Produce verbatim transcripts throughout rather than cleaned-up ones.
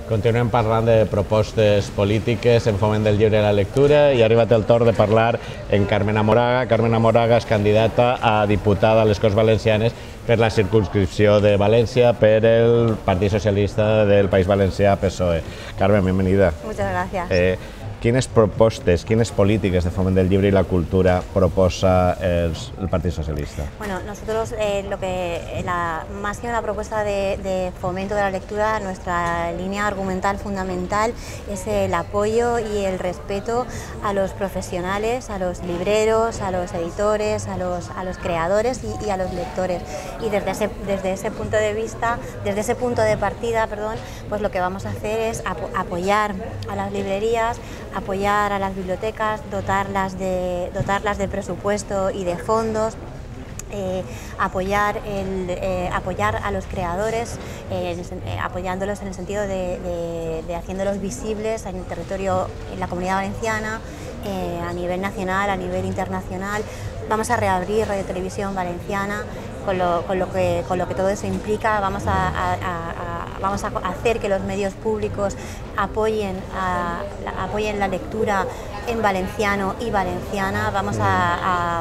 Continuem parlant de propostes polítiques en foment del llibre i la lectura i ha arribat el torn de parlar en Carmena Moraga. Carmena Moraga és candidata a diputada a les Corts Valencianes per la circunscripció de València per el Partit Socialista del País Valencià, P S O E. Carmen, bienvenida. Muchas gracias. Eh, ¿Quines propostes, quines polítiques de foment del llibre i la cultura proposa el, el Partido Socialista? Bueno, nosotros eh, lo que la, más que una propuesta de, de fomento de la lectura, nuestra línea argumental fundamental es el apoyo y el respeto a los profesionales, a los libreros, a los editores, a los, a los creadores y, y a los lectores. Y desde ese, desde ese punto de vista, desde ese punto de partida, perdón, pues lo que vamos a hacer es apo apoyar a las librerías, apoyar a las bibliotecas, dotarlas de, dotarlas de presupuesto y de fondos, eh, apoyar, el, eh, apoyar a los creadores, eh, eh, apoyándolos en el sentido de, de, de haciéndolos visibles en el territorio, en la Comunidad Valenciana, eh, a nivel nacional, a nivel internacional. Vamos a reabrir Radio Televisión Valenciana, con lo, con lo, que, con lo que todo eso implica. Vamos a, a, a, a, vamos a hacer que los medios públicos apoyen, a, a, apoyen la lectura en valenciano y valenciana. Vamos a, a,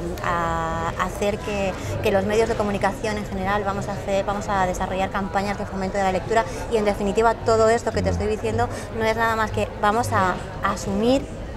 a hacer que, que los medios de comunicación en general, vamos a, hacer, vamos a desarrollar campañas de fomento de la lectura y en definitiva todo esto que te estoy diciendo no es nada más que vamos a, a asumir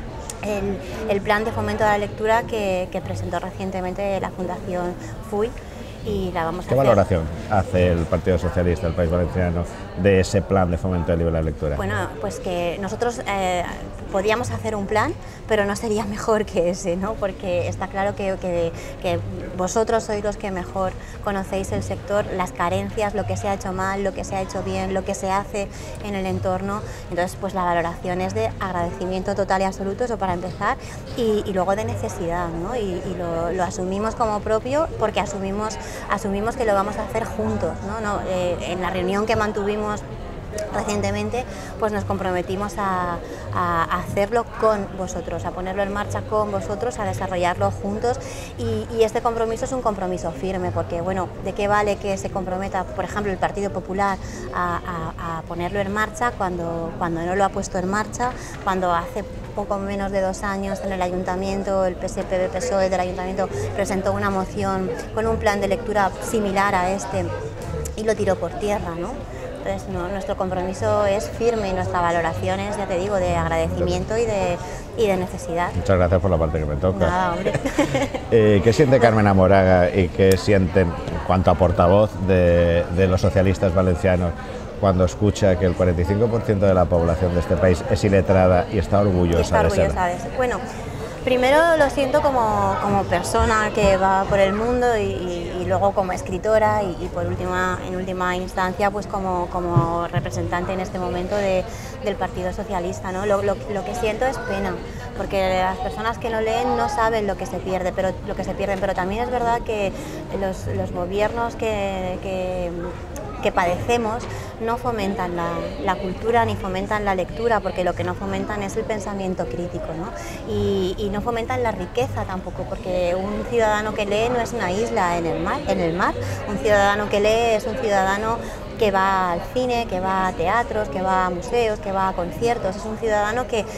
El, el plan de fomento de la lectura que, que presentó recientemente la Fundación F U I y la vamos a ¿Qué hacer. valoración hace el Partido Socialista del País Valenciano de ese plan de fomento del libro y la lectura? Bueno, pues que nosotros eh, podíamos hacer un plan, pero no sería mejor que ese, ¿no? Porque está claro que, que, que vosotros sois los que mejor conocéis el sector, las carencias, lo que se ha hecho mal, lo que se ha hecho bien, lo que se hace en el entorno. Entonces, pues la valoración es de agradecimiento total y absoluto, eso para empezar, y, y luego de necesidad, ¿no? Y, y lo, lo asumimos como propio porque asumimos, asumimos que lo vamos a hacer juntos, ¿no? No, eh, en la reunión que mantuvimos recientemente, pues nos comprometimos a, a hacerlo con vosotros, a ponerlo en marcha con vosotros, a desarrollarlo juntos y, y este compromiso es un compromiso firme porque, bueno, ¿de qué vale que se comprometa, por ejemplo, el Partido Popular a, a, a ponerlo en marcha cuando, cuando no lo ha puesto en marcha, cuando hace poco menos de dos años en el Ayuntamiento, el P S P B P S O E del Ayuntamiento presentó una moción con un plan de lectura similar a este y lo tiró por tierra, ¿no? Entonces, no, nuestro compromiso es firme y nuestra valoración es, ya te digo, de agradecimiento y de, y de necesidad. Muchas gracias por la parte que me toca. Nada, hombre. eh, ¿Qué siente Carmena Moraga y qué sienten en cuanto a portavoz de, de los socialistas valencianos cuando escucha que el cuarenta y cinco por ciento de la población de este país es iletrada y está orgullosa, está orgullosa de serlo? de ser? Bueno, primero lo siento como, como persona que va por el mundo y, y, y luego como escritora y, y por última, en última instancia pues como, como representante en este momento de, del Partido Socialista, ¿no? Lo, lo, lo que siento es pena, porque las personas que no leen no saben lo que se pierde, pero lo que se pierden, pero también es verdad que los, los gobiernos que, que que padecemos no fomentan la, la cultura ni fomentan la lectura, porque lo que no fomentan es el pensamiento crítico, ¿no? Y, y no fomentan la riqueza tampoco, porque un ciudadano que lee no es una isla en el mar, en el mar. Un ciudadano que lee es un ciudadano que va al cine, que va a teatros, que va a museos, que va a conciertos. Es un ciudadano que,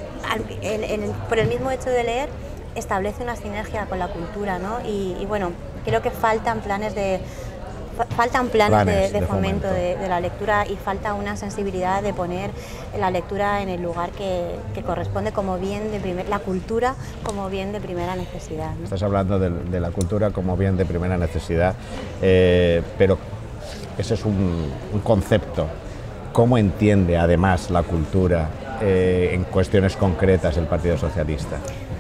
en, en, por el mismo hecho de leer, establece una sinergia con la cultura, ¿no? Y, y bueno, creo que faltan planes de Faltan planes, planes de, de, de fomento, fomento. De, de la lectura y falta una sensibilidad de poner la lectura en el lugar que, que corresponde como bien de primer, la cultura como bien de primera necesidad, ¿no? Estás hablando de, de la cultura como bien de primera necesidad, eh, pero ese es un, un concepto. ¿Cómo entiende además la cultura eh, en cuestiones concretas el Partido Socialista?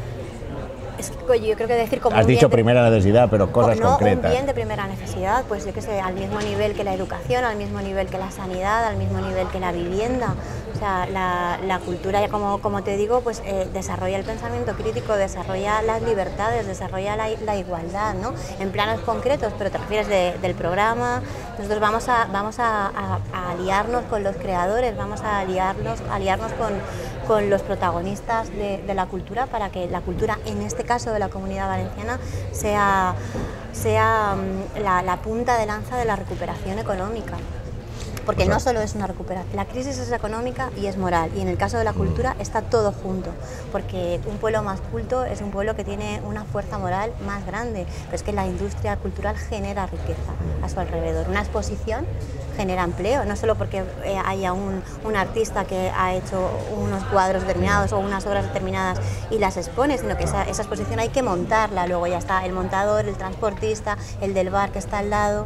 Es que yo creo que decir como Has un dicho bien de, primera necesidad, pero cosas no, concretas. Un bien de primera necesidad, pues yo que sé, al mismo nivel que la educación, al mismo nivel que la sanidad, al mismo nivel que la vivienda. O sea, la, la cultura, como, como te digo, pues eh, desarrolla el pensamiento crítico, desarrolla las libertades, desarrolla la, la igualdad, ¿no? En planos concretos, pero te refieres de, del programa. Nosotros vamos a, vamos a, a, a aliarnos con los creadores, vamos a aliarnos, a aliarnos con, con los protagonistas de, de la cultura para que la cultura, en este caso de la Comunidad Valenciana, sea, sea la, la punta de lanza de la recuperación económica. porque o sea, no solo es una recuperación, la crisis es económica y es moral, y en el caso de la cultura está todo junto, porque un pueblo más culto es un pueblo que tiene una fuerza moral más grande, pero es que la industria cultural genera riqueza a su alrededor. Una exposición genera empleo, no solo porque eh, haya un, un artista que ha hecho unos cuadros determinados o unas obras determinadas y las expone, sino que esa, esa exposición hay que montarla, luego ya está el montador, el transportista, el del bar que está al lado.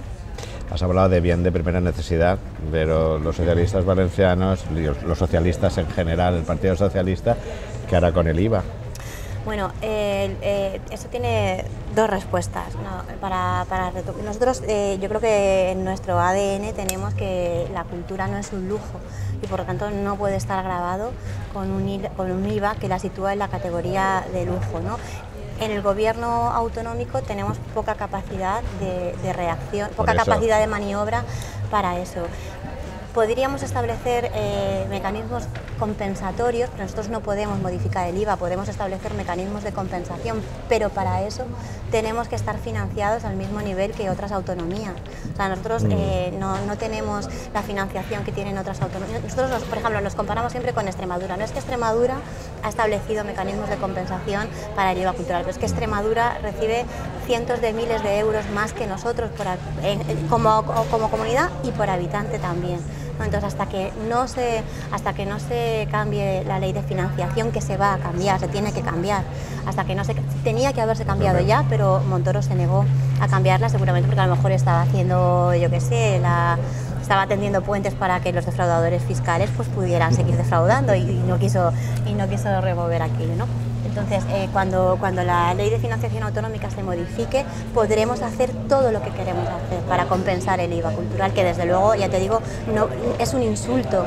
Has hablado de bien de primera necesidad, pero los socialistas valencianos, los socialistas en general, el Partido Socialista, ¿qué hará con el I V A? Bueno, eh, eh, eso tiene dos respuestas, ¿no? Para, para nosotros, eh, yo creo que en nuestro A D N tenemos que la cultura no es un lujo y por lo tanto no puede estar grabado con un, con un I V A que la sitúa en la categoría de lujo, ¿no? En el gobierno autonómico tenemos poca capacidad de, de reacción, poca capacidad de maniobra para eso. Podríamos establecer eh, mecanismos compensatorios, pero nosotros no podemos modificar el I V A, podemos establecer mecanismos de compensación, pero para eso tenemos que estar financiados al mismo nivel que otras autonomías. O sea, nosotros eh, no, no tenemos la financiación que tienen otras autonomías. Nosotros, nos, por ejemplo, nos comparamos siempre con Extremadura. No es que Extremadura ha establecido mecanismos de compensación para el I V A cultural, pero es que Extremadura recibe cientos de miles de euros más que nosotros por, en, como, como comunidad y por habitante también. Entonces, hasta que no se hasta que no se cambie la ley de financiación, que se va a cambiar, se tiene que cambiar, hasta que no se tenía que haberse cambiado ya, pero Montoro se negó a cambiarla, seguramente porque a lo mejor estaba haciendo, yo qué sé, la estaba tendiendo puentes para que los defraudadores fiscales pues pudieran seguir defraudando y, y no quiso y no quiso remover aquello, ¿no? Entonces, eh, cuando, cuando la ley de financiación autonómica se modifique, podremos hacer todo lo que queremos hacer para compensar el I V A cultural, que desde luego, ya te digo, no, es un insulto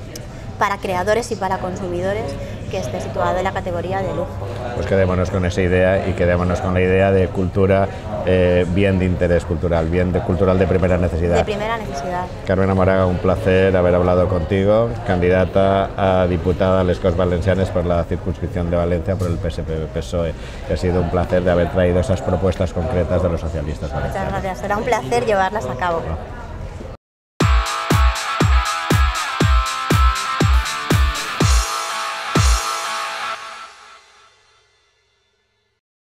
para creadores y para consumidores que esté situado en la categoría de lujo. Pues quedémonos con esa idea y quedémonos con la idea de cultura, eh, bien de interés cultural, bien de cultural de primera necesidad. De primera necesidad. Carmena Moraga, un placer haber hablado contigo, candidata a diputada a les Corts Valencianes por la circunscripción de Valencia por el P S P S O E. Que ha sido un placer de haber traído esas propuestas concretas de los socialistas valencianos. Muchas gracias, será un placer llevarlas a cabo.